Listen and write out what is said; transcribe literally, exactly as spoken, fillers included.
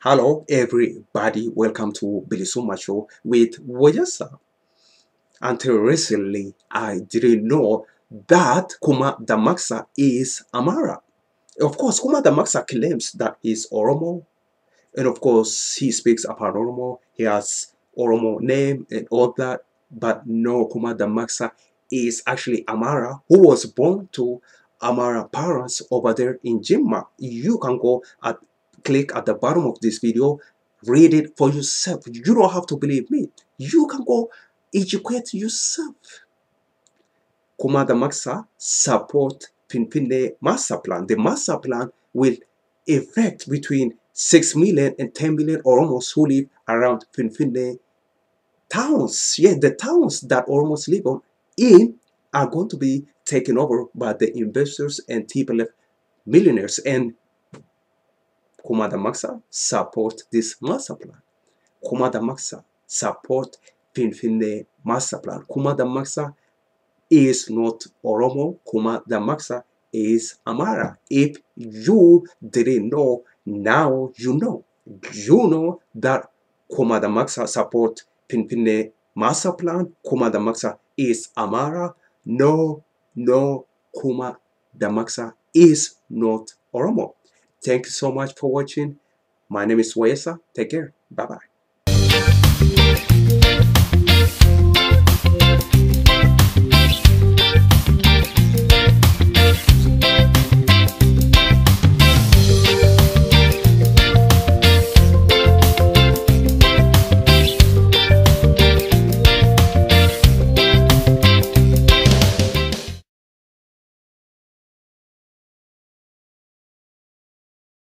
Hello, everybody. Welcome to Bilisuma Show with Wayasa. Until recently, I didn't know that Kuma Damaksa is Amara. Of course, Kuma Damaksa claims that he's Oromo, and of course, he speaks about Oromo. He has Oromo name and all that. But no, Kuma Damaksa is actually Amara, who was born to Amara parents over there in Jimma. You can go at click at the bottom of this video, read it for yourself. You don't have to believe me. You can go educate yourself. Kuma Damaksa support Pinpine master plan. The master plan will affect between six million and ten million Oromos who live around Pinpine towns. Yeah, the towns that Oromos live on in are going to be taken over by the investors and T P L F millionaires. And Kuma Damaksa support this master plan. Kuma Damaksa support Pinpine master plan. Kuma Damaksa is not Oromo. Kuma Damaksa is Amara. If you didn't know, now you know. You know that Kuma Damaksa support Pinpine master plan. Kuma Damaksa is Amara. No, no, Kuma Damaksa is not Oromo. Thank you so much for watching. My name is Wesa. Take care. Bye-bye.